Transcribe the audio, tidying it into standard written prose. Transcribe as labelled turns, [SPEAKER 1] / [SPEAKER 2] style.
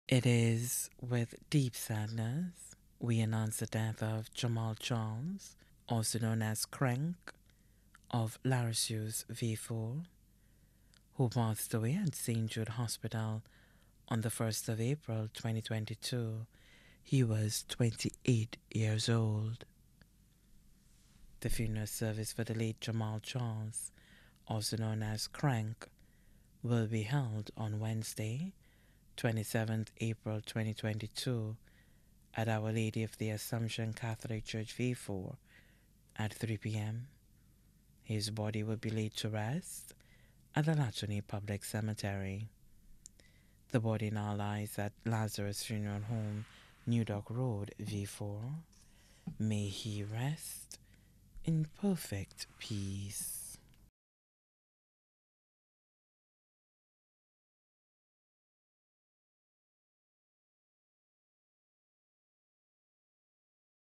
[SPEAKER 1] It is with deep sadness we announce the death of Jamal Charles, also known as Crank, of Larisius V4, who passed away at St. Jude Hospital on the 1st of April 2022. He was 28 years old. The funeral service for the late Jamal Charles, also known as Crank, will be held on Wednesday, 27th April 2022 at Our Lady of the Assumption Catholic Church V4 at 3 p.m. His body will be laid to rest at the Latchney Public Cemetery. The body now lies at Lazarus Funeral Home, New Dock Road, V4. May he rest in perfect peace.